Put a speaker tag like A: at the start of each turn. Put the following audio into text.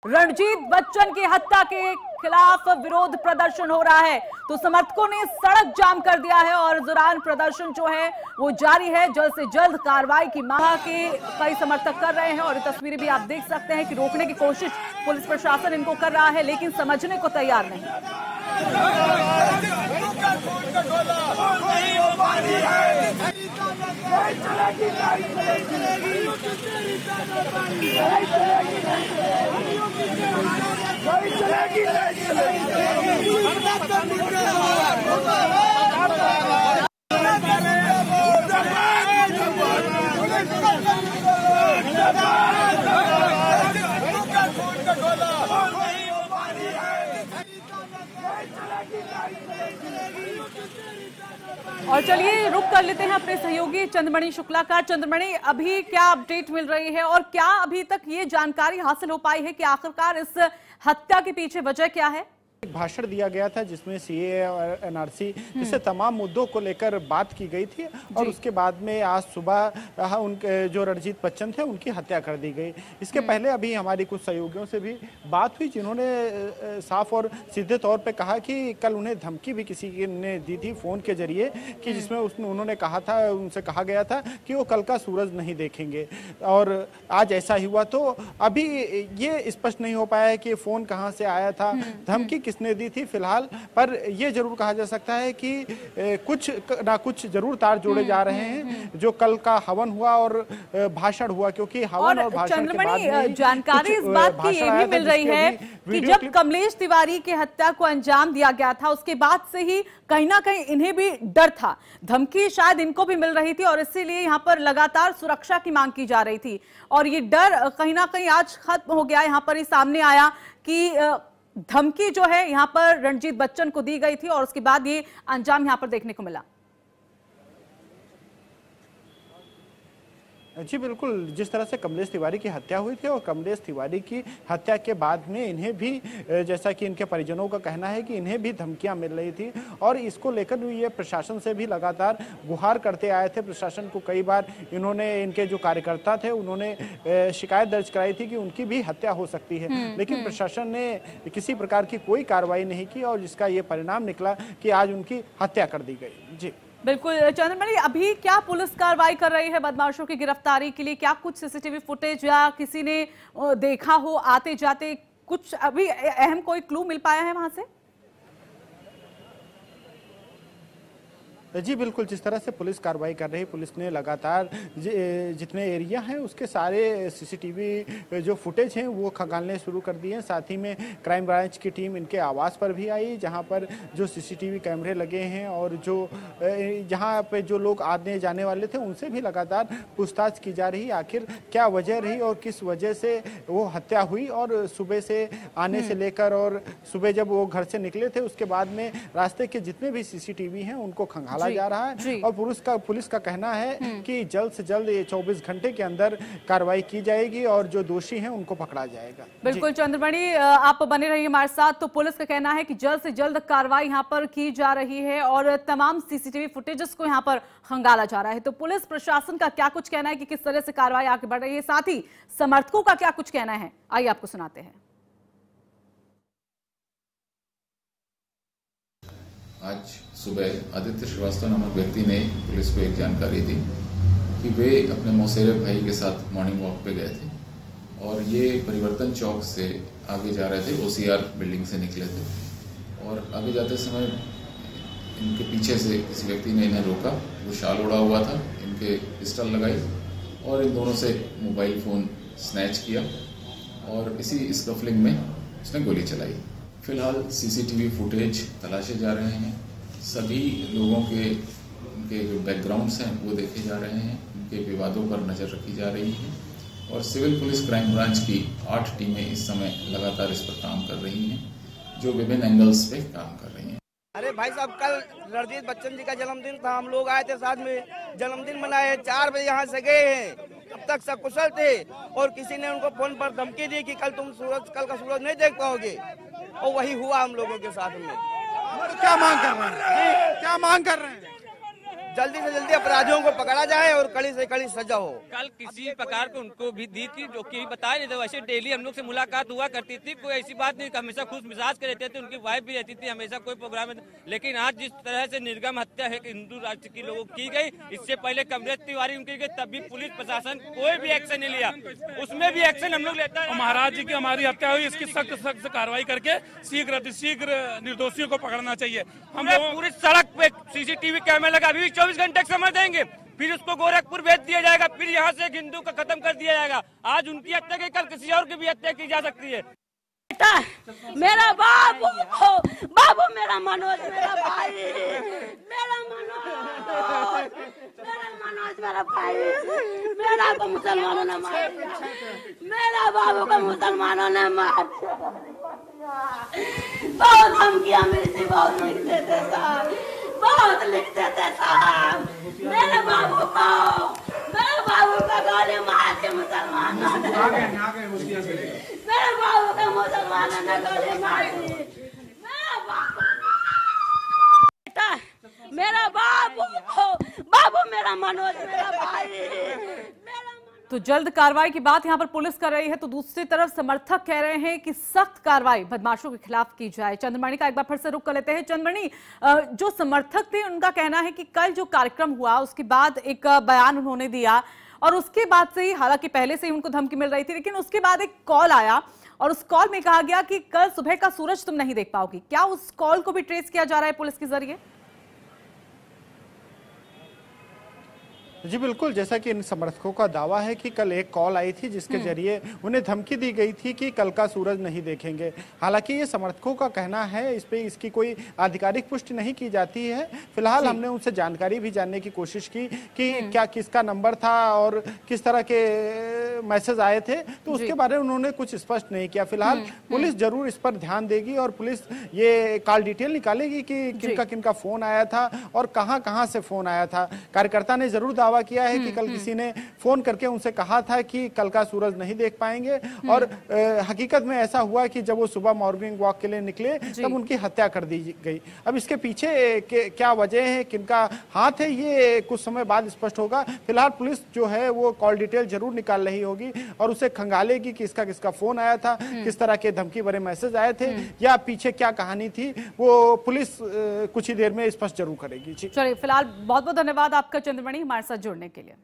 A: रणजीत बच्चन की हत्या के खिलाफ विरोध प्रदर्शन हो रहा है, तो समर्थकों ने सड़क जाम कर दिया है और दौरान प्रदर्शन जो है वो जारी है। जल्द से जल्द कार्रवाई की मांग के कई समर्थक कर रहे हैं और ये तस्वीरें भी आप देख सकते हैं कि रोकने की कोशिश पुलिस प्रशासन इनको कर रहा है, लेकिन समझने को तैयार नहीं। और चलिए रुक कर लेते हैं अपने सहयोगी चंद्रमणि शुक्ला का। चंद्रमणि, अभी क्या अपडेट मिल रही है और क्या अभी तक ये जानकारी हासिल हो पाई है कि आखिरकार इस हत्या के पीछे वजह क्या है?
B: एक भाषण दिया गया था जिसमें सीए और एनआरसी जैसे तमाम मुद्दों को लेकर बात की गई थी और उसके बाद में आज सुबह उनके जो रणजीत बच्चन थे उनकी हत्या कर दी गई। इसके पहले अभी हमारी कुछ सहयोगियों से भी बात हुई जिन्होंने साफ और सीधे तौर पे कहा कि कल उन्हें धमकी भी किसी ने दी थी फोन के जरिए कि जिसमें उन्होंने कहा था, उनसे कहा गया था कि वो कल का सूरज नहीं देखेंगे और आज ऐसा ही हुआ। तो अभी ये स्पष्ट नहीं हो पाया है कि फोन कहाँ से आया था, धमकी किसने दी थी फिलहाल, पर यह जरूर कहा जा सकता है कि कुछ ना कुछ जरूर तार जोड़े जा रहे हैं जो कल का हवन हुआ और भाषण हुआ, क्योंकि हवन और भाषण के बाद में
A: जानकारी इस बात की ये भी मिल रही है कि जब कमलेश तिवारी की हत्या को अंजाम दिया गया था उसके बाद से ही कहीं ना कहीं इन्हें भी डर था, धमकी शायद इनको भी मिल रही थी और इसीलिए यहाँ पर लगातार सुरक्षा की मांग की जा रही थी और ये डर कहीं ना कहीं आज खत्म हो गया। यहाँ पर ही सामने आया कि धमकी जो है यहाँ पर रणजीत बच्चन को दी गई थी और उसके बाद ये अंजाम यहाँ पर देखने को मिला।
B: जी बिल्कुल, जिस तरह से कमलेश तिवारी की हत्या हुई थी और कमलेश तिवारी की हत्या के बाद में इन्हें भी, जैसा कि इनके परिजनों का कहना है कि इन्हें भी धमकियां मिल रही थी और इसको लेकर ये प्रशासन से भी लगातार गुहार करते आए थे। प्रशासन को कई बार इन्होंने, इनके जो कार्यकर्ता थे उन्होंने शिकायत दर्ज कराई थी कि उनकी भी हत्या हो सकती है, लेकिन प्रशासन ने किसी प्रकार की कोई कार्रवाई नहीं की और जिसका ये परिणाम निकला कि आज उनकी हत्या कर दी गई। जी
A: बिल्कुल चंद्रमणि, अभी क्या पुलिस कार्रवाई कर रही है बदमाशों की गिरफ्तारी के लिए? क्या कुछ सीसीटीवी फुटेज या किसी ने देखा हो आते जाते, कुछ अभी अहम कोई क्लू मिल पाया है वहां से?
B: जी बिल्कुल, जिस तरह से पुलिस कार्रवाई कर रही है, पुलिस ने लगातार जितने एरिया हैं उसके सारे सीसीटीवी जो फुटेज हैं वो खंगालने शुरू कर दिए हैं। साथ ही में क्राइम ब्रांच की टीम इनके आवास पर भी आई जहां पर जो सीसीटीवी कैमरे लगे हैं और जो जहां पे जो लोग आने जाने वाले थे उनसे भी लगातार पूछताछ की जा रही है, आखिर क्या वजह रही और किस वजह से वो हत्या हुई। और सुबह से आने से लेकर और सुबह जब वो घर से निकले थे उसके बाद में रास्ते के जितने भी सीसीटीवी हैं उनको खंगाला जा रहा है और पुलिस का कहना है कि जल्द से जल्द ये 24 घंटे के अंदर कार्रवाई की जाएगी और जो दोषी हैं उनको पकड़ा जाएगा।
A: बिल्कुल चंद्रमणि, आप बने रहिए हमारे साथ। तो पुलिस का कहना है कि जल्द से जल्द कार्रवाई यहाँ पर की जा रही है और तमाम सीसीटीवी फुटेजेस को यहाँ पर खंगाला जा रहा है। तो पुलिस प्रशासन का क्या कुछ कहना है कि किस तरह से कार्रवाई आगे बढ़ रही है, साथ ही समर्थकों का क्या कुछ कहना है, आइए आपको सुनाते हैं।
C: आज सुबह आदित्य श्रीवास्तव नामक व्यक्ति ने पुलिस को एक जानकारी दी कि वे अपने मौसेरे भाई के साथ मॉर्निंग वॉक पे गए थे और ये परिवर्तन चौक से आगे जा रहे थे, ओसीआर बिल्डिंग से निकले थे और आगे जाते समय इनके पीछे से किसी व्यक्ति ने इन्हें रोका। वो शाल ओढ़ा हुआ था, इनके पिस्टल लगाई और इन दोनों से मोबाइल फ़ोन स्नैच किया और इसी स्कफलिंग में उसने गोली चलाई। फिलहाल सीसीटीवी फुटेज तलाशे जा रहे हैं, सभी लोगों के उनके जो बैकग्राउंड्स हैं वो देखे जा रहे हैं, उनके विवादों पर नज़र रखी जा रही है और सिविल पुलिस क्राइम ब्रांच की 8 टीमें इस समय लगातार इस पर काम कर रही हैं जो विभिन्न एंगल्स पे काम कर रही हैं।
D: अरे भाई साहब, कल रणजीत बच्चन जी का जन्मदिन था, हम लोग आए थे साथ में जन्मदिन मनाए, 4 बजे यहाँ से गए हैं, तब तक सकुशल थे और किसी ने उनको फोन पर धमकी दी कि कल का सूरज नहीं देख पाओगे और वही हुआ हम लोगों के साथ में।
B: क्या मांग कर रहे हैं? क्या मांग कर रहे हैं?
D: जल्दी से जल्दी अपराधियों को पकड़ा जाए और कड़ी से कड़ी सजा हो।
E: कल किसी प्रकार को उनको भी दी थी जो कि बताया नहीं था। वैसे डेली हम लोग से मुलाकात हुआ करती थी, कोई ऐसी बात नहीं, हमेशा खुश मिजाज के रहते थे, उनकी वाइफ भी रहती थी, हमेशा कोई प्रोग्राम में। लेकिन आज जिस तरह से निर्गम हत्या है कि हिंदू राष्ट्र की लोगों की गई, इससे पहले कमलेश तिवारी उनकी गई, तब भी पुलिस प्रशासन कोई भी एक्शन नहीं लिया, उसमें भी एक्शन हम लोग लेता है।
F: महाराज जी की हमारी हत्या हुई, इसकी सख्त सख्त कार्रवाई करके शीघ्र निर्दोषियों को पकड़ना चाहिए। हम लोग
E: पूरी सड़क पे सीसीटीवी कैमरा लगा, अभी 24 घंटे का समय देंगे, फिर उसको गोरखपुर भेज दिया जाएगा, फिर यहाँ से एक हिंदू को खत्म कर दिया जाएगा। आज उनकी हत्या की, कल किसी और की भी हत्या की जा सकती है।
G: मेरा बाबू मेरा मनोज, मेरा भाई, मेरा मनोज मेरा भाई, मेरा को मुसलमानों ने मार दिया, मेरा बाबू को मुसलमानों ने मार दिया। बहुत धमकियां मिलती, बहुत लिखते थे साहब, बहुत लिखते थे साहब। मेरे बाबू का गोली मार के मुसलमानों ने, मेरे बाबू के मुसलमानों ने गोली मार दी। मेरा बाबू मेरा मनोज, मेरा भाई, मेरा।
A: तो जल्द कार्रवाई की बात यहां पर पुलिस कर रही है, तो दूसरी तरफ समर्थक कह रहे हैं कि सख्त कार्रवाई बदमाशों के खिलाफ की जाए। चंद्रमणि का एक बार फिर से रुख कर लेते हैं। चंद्रमणि, जो समर्थक थे उनका कहना है कि कल जो कार्यक्रम हुआ उसके बाद एक बयान उन्होंने दिया और उसके बाद से ही, हालांकि पहले से ही उनको धमकी मिल रही थी, लेकिन उसके बाद एक कॉल आया और उस कॉल में कहा गया कि कल सुबह का सूरज तुम नहीं देख पाओगी। क्या उस कॉल को भी ट्रेस किया जा रहा है पुलिस के जरिए?
B: जी बिल्कुल, जैसा कि इन समर्थकों का दावा है कि कल एक कॉल आई थी जिसके जरिए उन्हें धमकी दी गई थी कि कल का सूरज नहीं देखेंगे। हालांकि ये समर्थकों का कहना है, इस पे इसकी कोई आधिकारिक पुष्टि नहीं की जाती है। फिलहाल हमने उनसे जानकारी भी जानने की कोशिश की कि क्या किसका नंबर था और किस तरह के मैसेज आए थे, तो उसके बारे में उन्होंने कुछ स्पष्ट नहीं किया। फिलहाल पुलिस जरूर इस पर ध्यान देगी और पुलिस ये कॉल डिटेल निकालेगी कि किनका किनका फोन आया था और कहां से फोन आया था। कार्यकर्ता ने जरूर दावा किया है कि कल किसी ने फोन करके उनसे कहा था कि कल का सूरज नहीं देख पाएंगे और हकीकत में ऐसा हुआ कि जब वो सुबह मॉर्निंग वॉक के लिए निकले तब उनकी हत्या कर दी गई। अब इसके पीछे क्या वजह है, किनका हाथ है, ये कुछ समय बाद स्पष्ट होगा। फिलहाल पुलिस जो है वो कॉल डिटेल जरूर निकाल रही होगी और उसे खंगालेगी कि किसका फोन आया था, किस तरह के धमकी भरे मैसेज आए थे या पीछे क्या कहानी थी, वो पुलिस कुछ ही देर में स्पष्ट जरूर करेगी।
A: चलिए, फिलहाल बहुत बहुत धन्यवाद आपका चंद्रमणि हमारे साथ जुड़ने के लिए।